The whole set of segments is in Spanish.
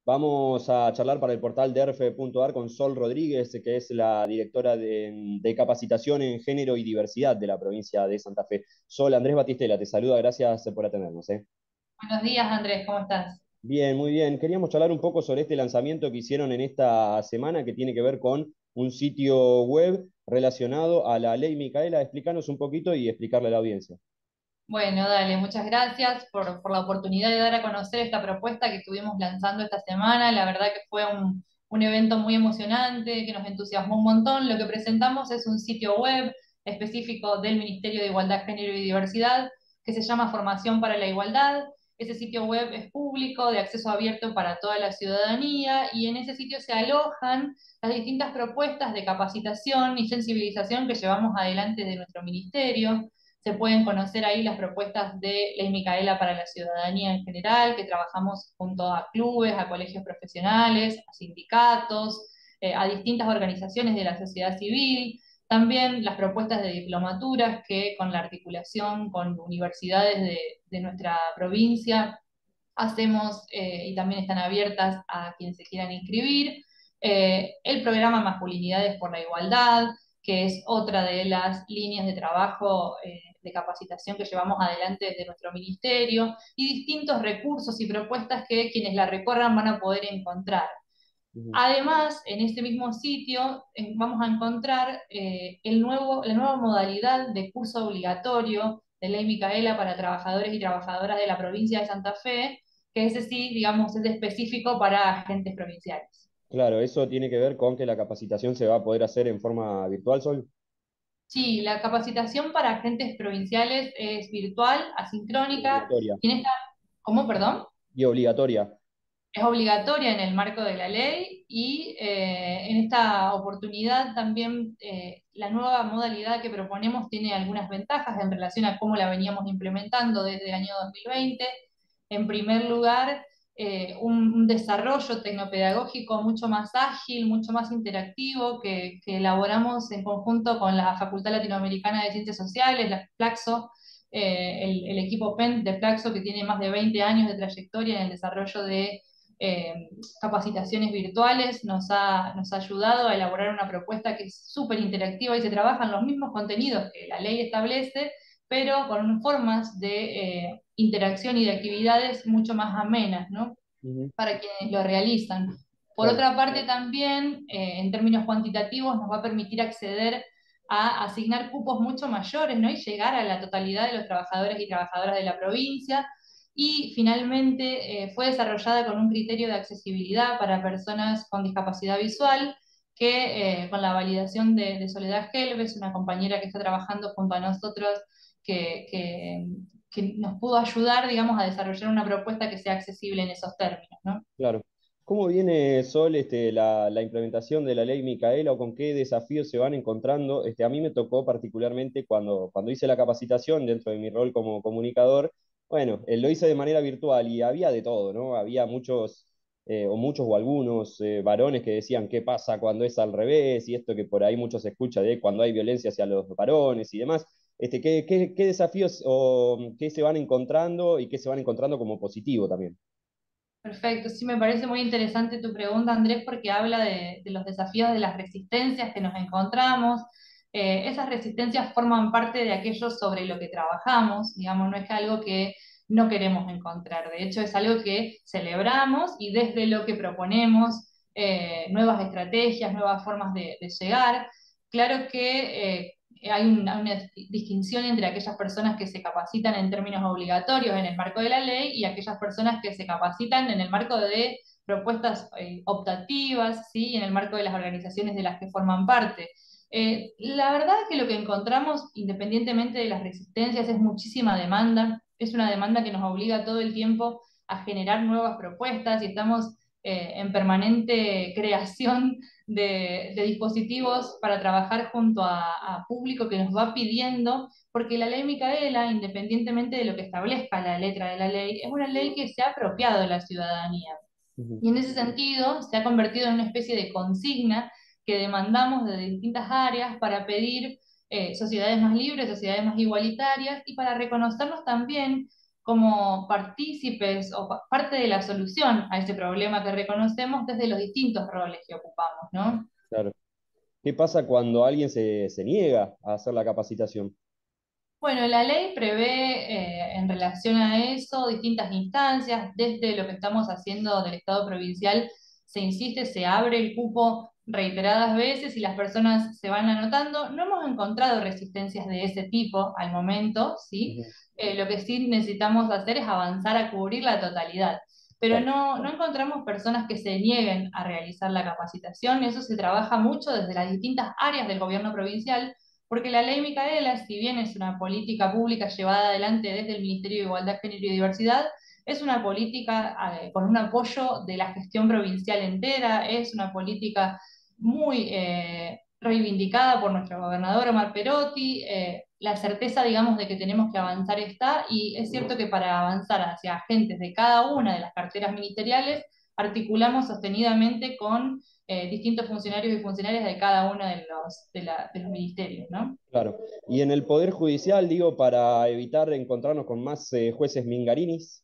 Vamos a charlar para el portal derfe.ar con Sol Rodríguez, que es la directora de capacitación en género y diversidad de la provincia de Santa Fe. Sol, Andrés Batistela, te saluda, gracias por atendernos. Buenos días, Andrés, ¿cómo estás? Bien, muy bien. Queríamos charlar un poco sobre este lanzamiento que hicieron en esta semana que tiene que ver con un sitio web relacionado a la ley Micaela. Explícanos un poquito y explicarle a la audiencia. Bueno, dale, muchas gracias por la oportunidad de dar a conocer esta propuesta que estuvimos lanzando esta semana. La verdad que fue un evento muy emocionante, que nos entusiasmó un montón. Lo que presentamos es un sitio web específico del Ministerio de Igualdad, Género y Diversidad, que se llama Formación para la Igualdad. Ese sitio web es público, de acceso abierto para toda la ciudadanía, y en ese sitio se alojan las distintas propuestas de capacitación y sensibilización que llevamos adelante de nuestro ministerio. Se pueden conocer ahí las propuestas de Ley Micaela para la ciudadanía en general, que trabajamos junto a clubes, a colegios profesionales, a sindicatos, a distintas organizaciones de la sociedad civil. También las propuestas de diplomaturas que con la articulación con universidades de nuestra provincia hacemos, y también están abiertas a quienes se quieran inscribir. El programa Masculinidades por la Igualdad, que es otra de las líneas de trabajo, de capacitación que llevamos adelante desde nuestro ministerio, y distintos recursos y propuestas que quienes la recorran van a poder encontrar. Ujú. Además, en este mismo sitio vamos a encontrar la nueva modalidad de curso obligatorio de Ley Micaela para trabajadores y trabajadoras de la provincia de Santa Fe, que ese sí, digamos, es específico para agentes provinciales. Claro, eso tiene que ver con que la capacitación se va a poder hacer en forma virtual, Sol, Sí, la capacitación para agentes provinciales es virtual, y asincrónica, obligatoria. y en esta, ¿cómo, perdón? Y obligatoria. Es obligatoria en el marco de la ley, y en esta oportunidad también la nueva modalidad que proponemos tiene algunas ventajas en relación a cómo la veníamos implementando desde el año 2020. En primer lugar, un desarrollo tecnopedagógico mucho más ágil, mucho más interactivo, que elaboramos en conjunto con la Facultad Latinoamericana de Ciencias Sociales, la Flaxo, el equipo PEN de Flaxo, que tiene más de 20 años de trayectoria en el desarrollo de capacitaciones virtuales. Nos ha ayudado a elaborar una propuesta que es súper interactiva y se trabajan los mismos contenidos que la ley establece, pero con formas de interacción y de actividades mucho más amenas, ¿no? Ujú. Para quienes lo realizan. Por Claro. otra parte, también, en términos cuantitativos, nos va a permitir acceder a asignar cupos mucho mayores, ¿no? Y llegar a la totalidad de los trabajadores y trabajadoras de la provincia. Y finalmente, fue desarrollada con un criterio de accesibilidad para personas con discapacidad visual, que con la validación de Soledad Helves, una compañera que está trabajando junto a nosotros, que, que, que nos pudo ayudar, digamos, a desarrollar una propuesta que sea accesible en esos términos, ¿no? Claro. ¿Cómo viene, Sol, la implementación de la ley Micaela o con qué desafíos se van encontrando? A mí me tocó particularmente cuando hice la capacitación dentro de mi rol como comunicador. Bueno, lo hice de manera virtual y había de todo, ¿no? Había muchos o algunos varones que decían qué pasa cuando es al revés y esto que por ahí mucho se escucha de cuando hay violencia hacia los varones y demás. ¿Qué desafíos o qué se van encontrando y qué se van encontrando como positivo también? Perfecto, sí, me parece muy interesante tu pregunta, Andrés, porque habla de los desafíos, de las resistencias que nos encontramos. Esas resistencias forman parte de aquello sobre lo que trabajamos, digamos, no es algo que no queremos encontrar, de hecho es algo que celebramos, y desde lo que proponemos nuevas estrategias, nuevas formas de llegar. Claro que hay una distinción entre aquellas personas que se capacitan en términos obligatorios en el marco de la ley y aquellas personas que se capacitan en el marco de propuestas optativas, ¿sí? En el marco de las organizaciones de las que forman parte. La verdad es que lo que encontramos, independientemente de las resistencias, es muchísima demanda. Es una demanda que nos obliga todo el tiempo a generar nuevas propuestas, y estamos en permanente creación de dispositivos para trabajar junto a público que nos va pidiendo, porque la ley Micaela, independientemente de lo que establezca la letra de la ley, es una ley que se ha apropiado de la ciudadanía. Ujú. Y en ese sentido se ha convertido en una especie de consigna que demandamos de distintas áreas para pedir sociedades más libres, sociedades más igualitarias, y para reconocernos también como partícipes o parte de la solución a este problema que reconocemos desde los distintos roles que ocupamos, ¿no? Claro. ¿Qué pasa cuando alguien se niega a hacer la capacitación? Bueno, la ley prevé en relación a eso distintas instancias. Desde lo que estamos haciendo del Estado provincial, se insiste, se abre el cupo reiteradas veces y las personas se van anotando. No hemos encontrado resistencias de ese tipo al momento, ¿sí? Ujú. Lo que sí necesitamos hacer es avanzar a cubrir la totalidad. Pero Claro. no encontramos personas que se nieguen a realizar la capacitación. Eso se trabaja mucho desde las distintas áreas del gobierno provincial porque la ley Micaela, si bien es una política pública llevada adelante desde el Ministerio de Igualdad, Género y Diversidad, es una política con un apoyo de la gestión provincial entera, es una política muy reivindicada por nuestro gobernador Omar Perotti. La certeza, digamos, de que tenemos que avanzar está, y es cierto que para avanzar hacia agentes de cada una de las carteras ministeriales, articulamos sostenidamente con distintos funcionarios y funcionarias de cada uno de los ministerios, ¿no? Claro. Y en el Poder Judicial, digo, para evitar encontrarnos con más jueces mingarinis.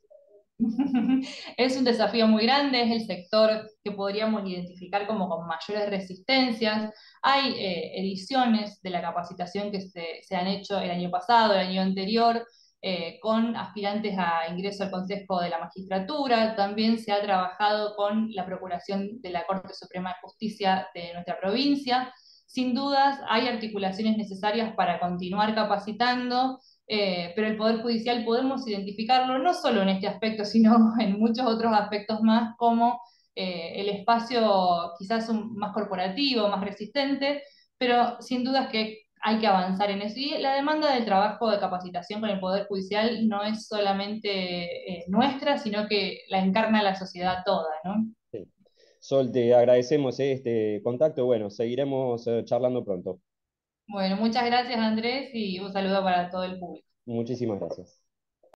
Es un desafío muy grande, es el sector que podríamos identificar como con mayores resistencias. Hay ediciones de la capacitación que se han hecho el año pasado, el año anterior, con aspirantes a ingreso al Consejo de la Magistratura. También se ha trabajado con la Procuración de la Corte Suprema de Justicia de nuestra provincia. Sin dudas, hay articulaciones necesarias para continuar capacitando, pero el Poder Judicial podemos identificarlo no solo en este aspecto, sino en muchos otros aspectos más, como el espacio quizás más corporativo, más resistente, pero sin dudas que hay que avanzar en eso. Y la demanda del trabajo de capacitación con el Poder Judicial no es solamente nuestra, sino que la encarna la sociedad toda, ¿no? Sí. Sol, te agradecemos este contacto. Bueno, seguiremos charlando pronto. Bueno, muchas gracias Andrés y un saludo para todo el público. Muchísimas gracias.